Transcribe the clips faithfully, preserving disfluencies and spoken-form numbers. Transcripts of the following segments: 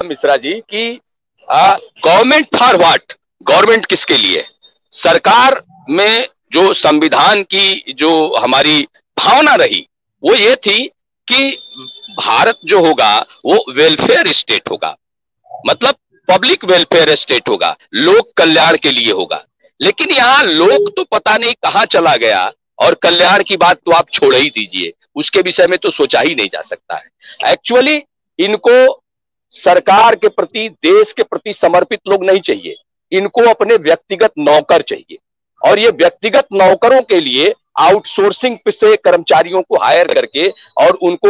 मिश्रा जी कि government for what, government किसके लिए? सरकार में जो संविधान की जो हमारी भावना रही वो ये थी कि भारत जो होगा वो वेलफेयर स्टेट होगा, मतलब पब्लिक वेलफेयर स्टेट होगा, लोक कल्याण के लिए होगा। लेकिन यहाँ लोक तो पता नहीं कहां चला गया और कल्याण की बात तो आप छोड़ ही दीजिए, उसके विषय में तो सोचा ही नहीं जा सकता है। एक्चुअली इनको सरकार के प्रति, देश के प्रति समर्पित लोग नहीं चाहिए, इनको अपने व्यक्तिगत नौकर चाहिए। और ये व्यक्तिगत नौकरों के लिए आउटसोर्सिंग से कर्मचारियों को हायर करके और उनको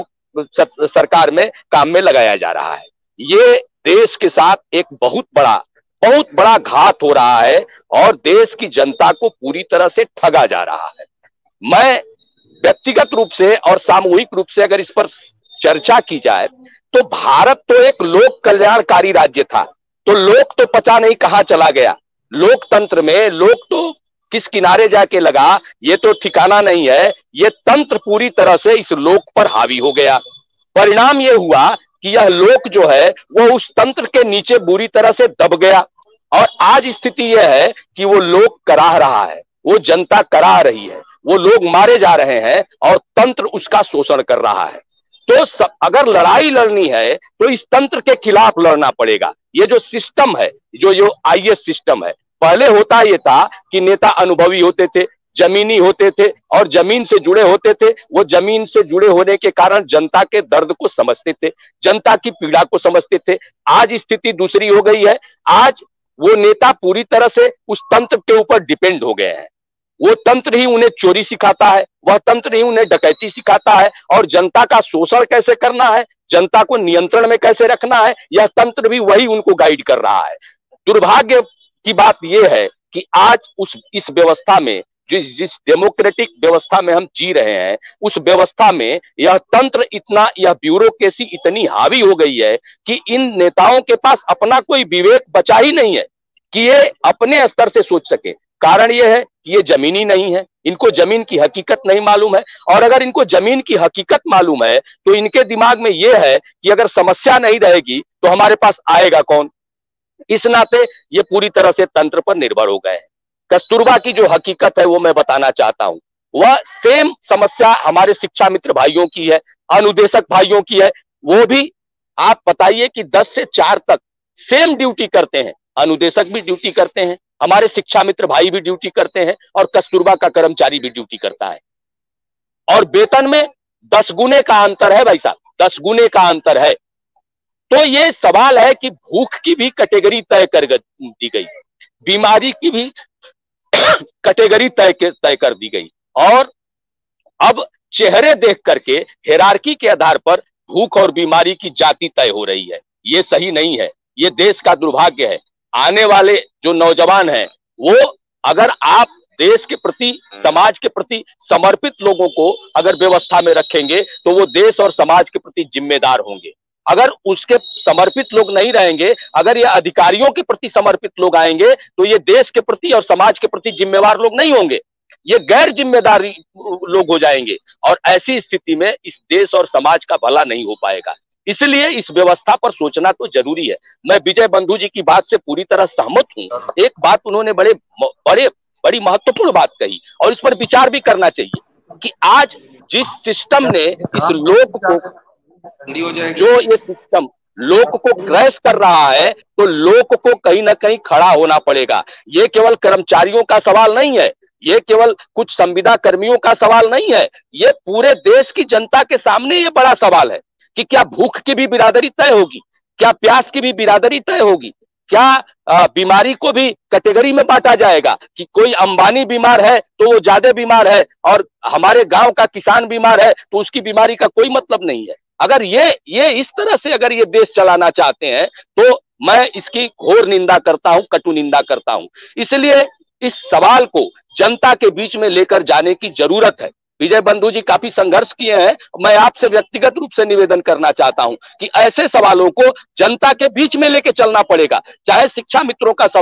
सरकार में काम में लगाया जा रहा है। ये देश के साथ एक बहुत बड़ा बहुत बड़ा घात हो रहा है और देश की जनता को पूरी तरह से ठगा जा रहा है। मैं व्यक्तिगत रूप से और सामूहिक रूप से अगर इस पर चर्चा की जाए तो भारत तो एक लोक कल्याणकारी राज्य था, तो लोक तो पता नहीं कहां चला गया। लोकतंत्र में लोक तो किस किनारे जाके लगा ये तो ठिकाना नहीं है। ये तंत्र पूरी तरह से इस लोक पर हावी हो गया। परिणाम ये हुआ कि यह लोक जो है वो उस तंत्र के नीचे बुरी तरह से दब गया और आज स्थिति यह है कि वो लोक कराह रहा है, वो जनता कराह रही है, वो लोग मारे जा रहे हैं और तंत्र उसका शोषण कर रहा है। तो सब, अगर लड़ाई लड़नी है तो इस तंत्र के खिलाफ लड़ना पड़ेगा। ये जो सिस्टम है, जो जो आई एस सिस्टम है, पहले होता ये था कि नेता अनुभवी होते थे, जमीनी होते थे और जमीन से जुड़े होते थे। वो जमीन से जुड़े होने के कारण जनता के दर्द को समझते थे, जनता की पीड़ा को समझते थे। आज स्थिति दूसरी हो गई है। आज वो नेता पूरी तरह से उस तंत्र के ऊपर डिपेंड हो गए हैं। वो तंत्र ही उन्हें चोरी सिखाता है, वह तंत्र ही उन्हें डकैती सिखाता है और जनता का शोषण कैसे करना है, जनता को नियंत्रण में कैसे रखना है, यह तंत्र भी वही उनको गाइड कर रहा है। दुर्भाग्य की बात यह है कि आज उस इस व्यवस्था में, जिस जिस डेमोक्रेटिक व्यवस्था में हम जी रहे हैं, उस व्यवस्था में यह तंत्र इतना, यह ब्यूरोक्रेसी इतनी हावी हो गई है कि इन नेताओं के पास अपना कोई विवेक बचा ही नहीं है कि ये अपने स्तर से सोच सके। कारण यह है कि ये जमीनी नहीं है, इनको जमीन की हकीकत नहीं मालूम है। और अगर इनको जमीन की हकीकत मालूम है तो इनके दिमाग में यह है कि अगर समस्या नहीं रहेगी तो हमारे पास आएगा कौन। इस नाते ये पूरी तरह से तंत्र पर निर्भर हो गए हैं। कस्तूरबा की जो हकीकत है वो मैं बताना चाहता हूं। वह सेम समस्या हमारे शिक्षा मित्र भाइयों की है, अनुदेशक भाइयों की है। वो भी आप बताइए कि दस से चार तक सेम ड्यूटी करते हैं, अनुदेशक भी ड्यूटी करते हैं, हमारे शिक्षा मित्र भाई भी ड्यूटी करते हैं और कस्तूरबा का कर्मचारी भी ड्यूटी करता है। और वेतन में दस गुने का अंतर है भाई साहब, दस गुने का अंतर है। तो ये सवाल है कि भूख की भी कैटेगरी तय कर दी गई, बीमारी की भी कैटेगरी तय तय कर दी गई और अब चेहरे देख करके हिरार्की के आधार पर भूख और बीमारी की जाति तय हो रही है। ये सही नहीं है, ये देश का दुर्भाग्य है। आने वाले जो नौजवान हैं वो, अगर आप देश के प्रति, समाज के प्रति समर्पित लोगों को अगर व्यवस्था में रखेंगे तो वो देश और समाज के प्रति जिम्मेदार होंगे। अगर उसके समर्पित लोग नहीं रहेंगे, अगर ये अधिकारियों के प्रति समर्पित लोग आएंगे तो ये देश के प्रति और समाज के प्रति जिम्मेवार लोग नहीं होंगे, ये गैर जिम्मेदारी लोग हो जाएंगे और ऐसी स्थिति में इस देश और समाज का भला नहीं हो पाएगा। इसलिए इस व्यवस्था पर सोचना तो जरूरी है। मैं विजय बंधु जी की बात से पूरी तरह सहमत हूं। एक बात उन्होंने बड़े बड़े बड़ी महत्वपूर्ण बात कही और इस पर विचार भी करना चाहिए कि आज जिस सिस्टम ने इस लोक को, जो ये सिस्टम लोक को क्रैश कर रहा है, तो लोक को कहीं ना कहीं खड़ा होना पड़ेगा। ये केवल कर्मचारियों का सवाल नहीं है, ये केवल कुछ संविदा कर्मियों का सवाल नहीं है, ये पूरे देश की जनता के सामने ये बड़ा सवाल है कि क्या भूख की भी बिरादरी तय होगी, क्या प्यास की भी बिरादरी तय होगी, क्या आ, बीमारी को भी कैटेगरी में बांटा जाएगा कि कोई अंबानी बीमार है तो वो ज्यादा बीमार है और हमारे गांव का किसान बीमार है तो उसकी बीमारी का कोई मतलब नहीं है। अगर ये ये इस तरह से अगर ये देश चलाना चाहते हैं तो मैं इसकी घोर निंदा करता हूं, कटु निंदा करता हूं। इसलिए इस सवाल को जनता के बीच में लेकर जाने की जरूरत है। विजय बंधु जी काफी संघर्ष किए हैं, मैं आपसे व्यक्तिगत रूप से निवेदन करना चाहता हूं कि ऐसे सवालों को जनता के बीच में लेके चलना पड़ेगा। चाहे शिक्षा मित्रों का सवाल हो,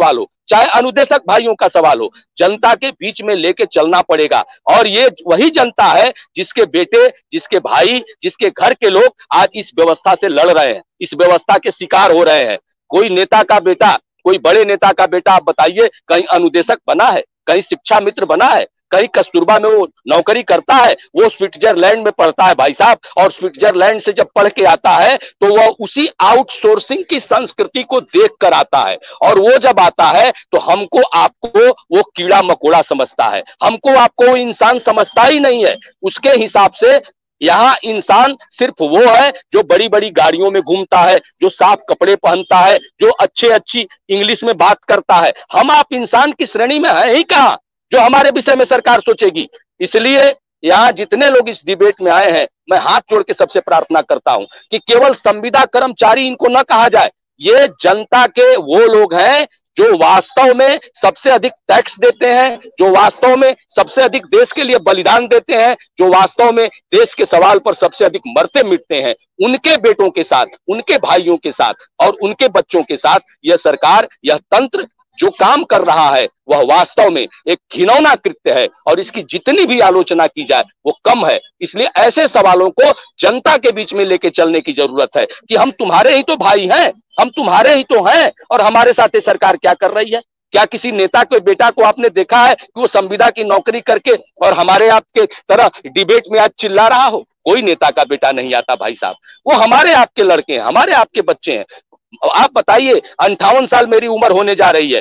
चाहे अनुदेशक भाइयों का सवाल हो, जनता के बीच में लेके चलना पड़ेगा। और ये वही जनता है जिसके बेटे, जिसके भाई, जिसके घर के लोग आज इस व्यवस्था से लड़ रहे हैं, इस व्यवस्था के शिकार हो रहे हैं। कोई नेता का बेटा, कोई बड़े नेता का बेटा आप बताइए कहीं अनुदेशक बना है, कहीं शिक्षा मित्र बना है, कहीं कस्तूरबा में वो नौकरी करता है? वो स्विट्जरलैंड में पढ़ता है भाई साहब, और स्विट्जरलैंड से जब पढ़ के आता है तो वह उसी आउटसोर्सिंग की संस्कृति को देख कर आता है। और वो जब आता है तो हमको आपको वो कीड़ा मकोड़ा समझता है, हमको आपको वो इंसान समझता ही नहीं है। उसके हिसाब से यहाँ इंसान सिर्फ वो है जो बड़ी बड़ी गाड़ियों में घूमता है, जो साफ कपड़े पहनता है, जो अच्छे अच्छी इंग्लिश में बात करता है। हम आप इंसान की श्रेणी में है ही कहां जो हमारे विषय में सरकार सोचेगी। इसलिए यहाँ जितने लोग इस डिबेट में आए हैं, मैं हाथ जोड़ के सबसे प्रार्थना करता हूं कि केवल संविदा कर्मचारी इनको न कहा जाए। ये जनता के वो लोग हैं जो वास्तव में सबसे अधिक टैक्स देते हैं, जो वास्तव में सबसे अधिक देश के लिए बलिदान देते हैं, जो वास्तव में देश के सवाल पर सबसे अधिक मरते मिटते हैं। उनके बेटों के साथ, उनके भाइयों के साथ और उनके बच्चों के साथ यह सरकार, यह तंत्र जो काम कर रहा है वह वास्तव में एक घिनौना कृत्य है, और इसकी जितनी भी आलोचना की जाए वो कम है। इसलिए ऐसे सवालों को जनता के बीच में लेके चलने की जरूरत है कि हम तुम्हारे ही तो भाई हैं, हम तुम्हारे ही तो हैं, और हमारे साथ ये सरकार क्या कर रही है। क्या किसी नेता के बेटा को आपने देखा है कि वो संविदा की नौकरी करके और हमारे आपके तरह डिबेट में आज चिल्ला रहा हो? कोई नेता का बेटा नहीं आता भाई साहब, वो हमारे आपके लड़के हैं, हमारे आपके बच्चे हैं। आप बताइए, अंठावन साल मेरी उम्र होने जा रही है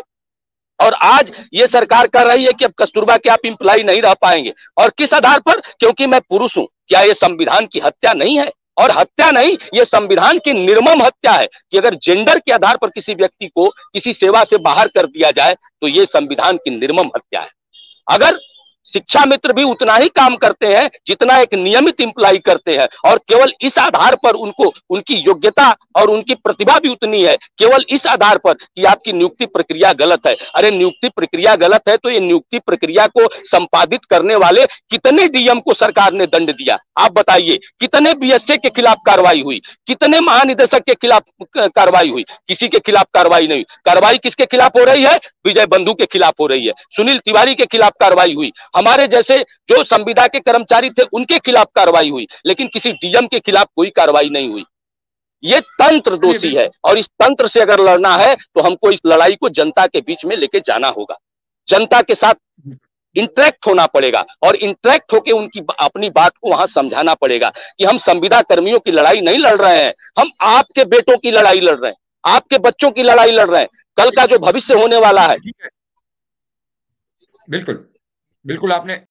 और आज ये सरकार कर रही है कि अब कस्तूरबा के आप इंप्लाई नहीं रह पाएंगे। और किस आधार पर? क्योंकि मैं पुरुष हूं। क्या ये संविधान की हत्या नहीं है? और हत्या नहीं, ये संविधान की निर्मम हत्या है कि अगर जेंडर के आधार पर किसी व्यक्ति को किसी सेवा से बाहर कर दिया जाए तो ये संविधान की निर्मम हत्या है। अगर शिक्षा मित्र भी उतना ही काम करते हैं जितना एक नियमित इंप्लाई करते हैं, और केवल इस आधार पर उनको उनकी योग्यता और उनकी प्रतिभा भी उतनी है, केवल इस आधार पर कि आपकी नियुक्ति प्रक्रिया गलत है। अरे नियुक्ति प्रक्रिया गलत है तो ये नियुक्ति प्रक्रिया को संपादित करने वाले कितने डीएम को सरकार ने दंड दिया? आप बताइए, कितने बीएसए के खिलाफ कार्रवाई हुई, कितने महानिदेशक के खिलाफ कार्रवाई हुई? किसी के खिलाफ कार्रवाई नहीं। कार्रवाई किसके खिलाफ हो रही है? विजय बंधु के खिलाफ हो रही है, सुनील तिवारी के खिलाफ कार्रवाई हुई, हमारे जैसे जो संविदा के कर्मचारी थे उनके खिलाफ कार्रवाई हुई, लेकिन किसी डीएम के खिलाफ कोई कार्रवाई नहीं हुई। ये तंत्र दोषी है, और इस तंत्र से अगर लड़ना है तो हमको इस लड़ाई को जनता के बीच में लेके जाना होगा, जनता के साथ इंटरेक्ट होना पड़ेगा, और इंटरेक्ट होके उनकी अपनी बात को वहां समझाना पड़ेगा कि हम संविदा कर्मियों की लड़ाई नहीं लड़ रहे हैं, हम आपके बेटों की लड़ाई लड़ रहे हैं, आपके बच्चों की लड़ाई लड़ रहे हैं, कल का जो भविष्य होने वाला है। बिल्कुल बिल्कुल आपने